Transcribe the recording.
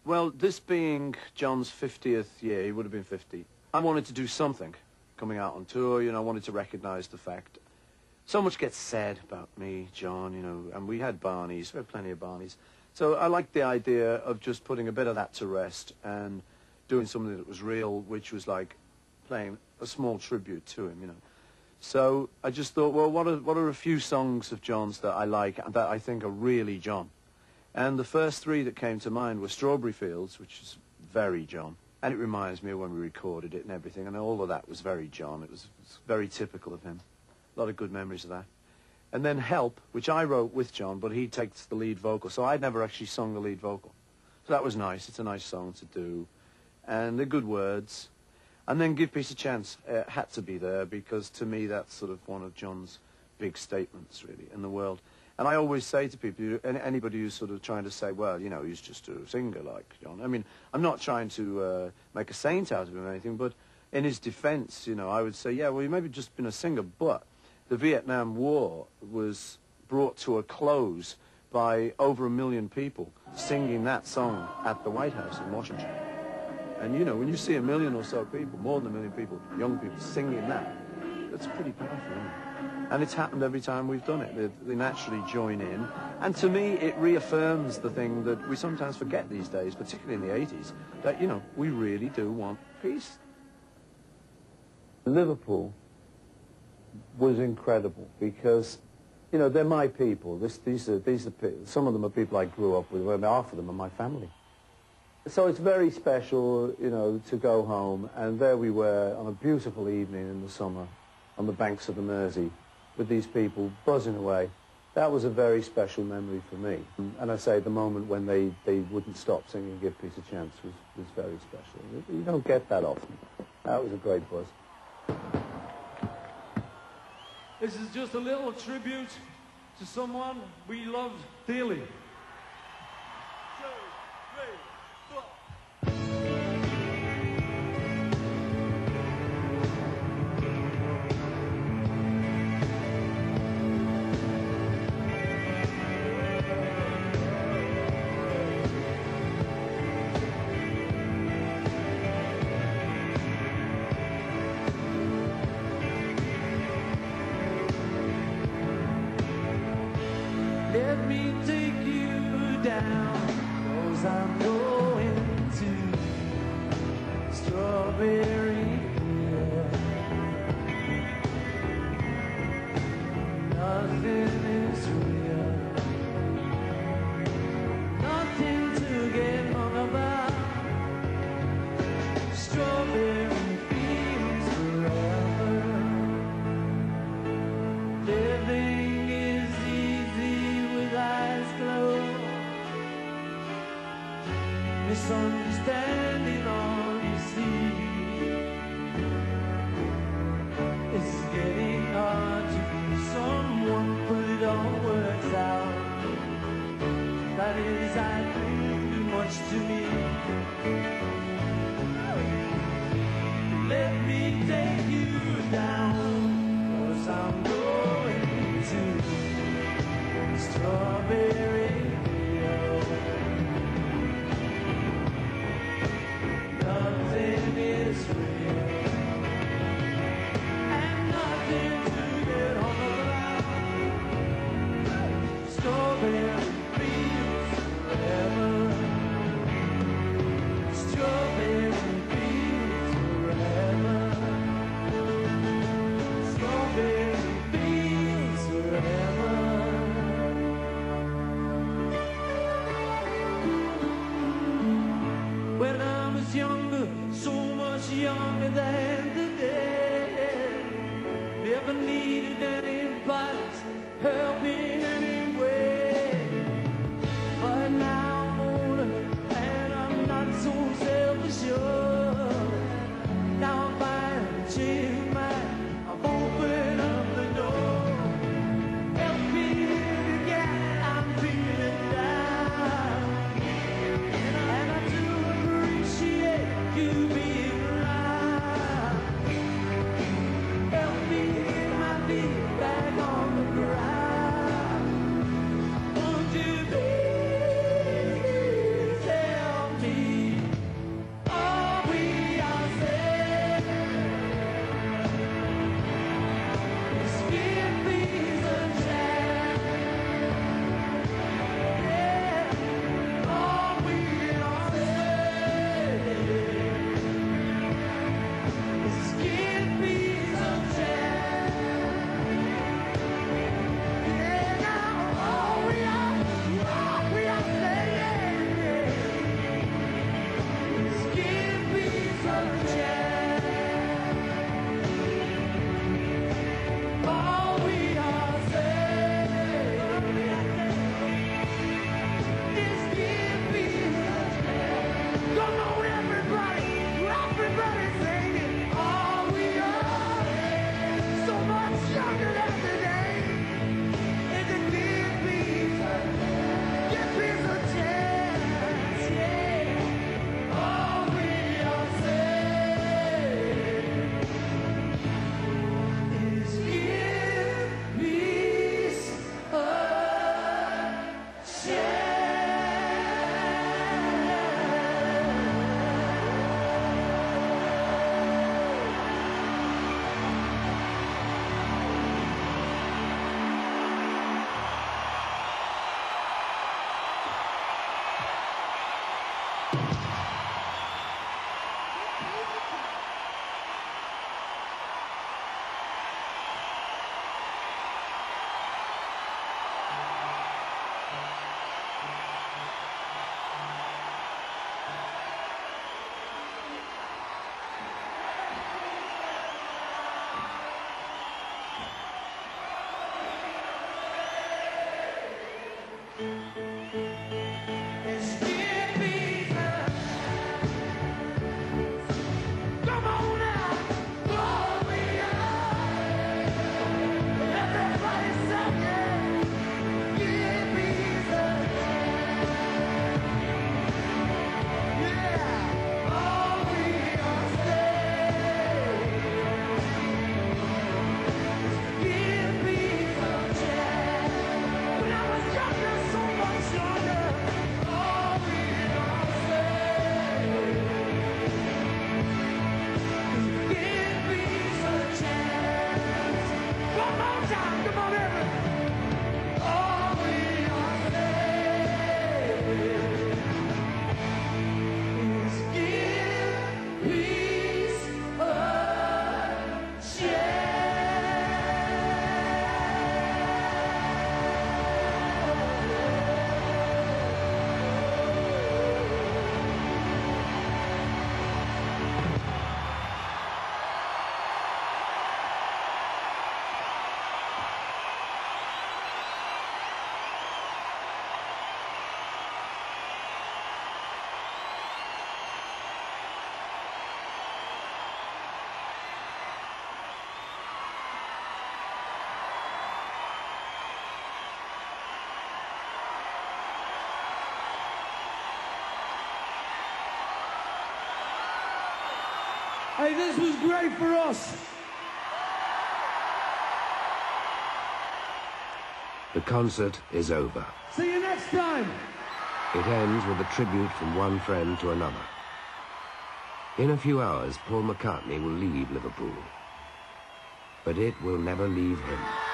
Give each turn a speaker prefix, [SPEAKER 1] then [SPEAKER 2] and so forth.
[SPEAKER 1] Well, this being John's 50th year, he would have been 50, I wanted to do something coming out on tour, you know, I wanted to recognise the fact. So much gets said about me, John, you know, and we had Barneys, we had plenty of Barneys. So I liked the idea of just putting a bit of that to rest and doing something that was real, which was like playing a small tribute to him, you know. So I just thought, well, what are a few songs of John's that I like and that I think are really John? And the first three that came to mind were Strawberry Fields, which is very John. And it reminds me of when we recorded it and everything, and all of that was very John. It was very typical of him. A lot of good memories of that. And then Help, which I wrote with John, but he takes the lead vocal. So I'd never actually sung the lead vocal. So that was nice. It's a nice song to do. And they're good words. And then Give Peace a Chance had to be there because to me that's sort of one of John's big statements, really, in the world. And I always say to people, anybody who's sort of trying to say, well, you know, he's just a singer like John. I mean, I'm not trying to make a saint out of him or anything, but in his defense, you know, I would say, yeah, well, he may have just been a singer, but the Vietnam War was brought to a close by over 1 million people singing that song at the White House in Washington. And, you know, when you see 1 million or so people, more than 1 million people, young people, singing that, that's pretty powerful, isn't it? And it's happened every time we've done it. They naturally join in. And to me, it reaffirms the thing that we sometimes forget these days, particularly in the 80s, that, you know, we really do want peace. Liverpool was incredible because, you know, they're my people. These are some of them are people I grew up with. Well, half of them are my family. So it's very special, you know, to go home, and there we were on a beautiful evening in the summer on the banks of the Mersey with these people buzzing away. That was a very special memory for me. And I say the moment when they wouldn't stop singing Give Peace a Chance was very special. You don't get that often. That was a great buzz.
[SPEAKER 2] This is just a little tribute to someone we loved dearly. 2, 3, 4. Let me take you down, 'cause I'm going to Strawberry Hill. Nothing is real, nothing to get hung about. Strawberry fields forever. Living is easy with eyes closed. Misunderstanding all you see. It's getting hard to be someone, but it all works out. That is, I think too much to me. Let me take you down, 'cause I'm going to Strawberry Hill. Nothing is Hey, this was great for us.
[SPEAKER 3] The concert is over.
[SPEAKER 2] See you next time.
[SPEAKER 3] It ends with a tribute from one friend to another. In a few hours, Paul McCartney will leave Liverpool. But it will never leave him.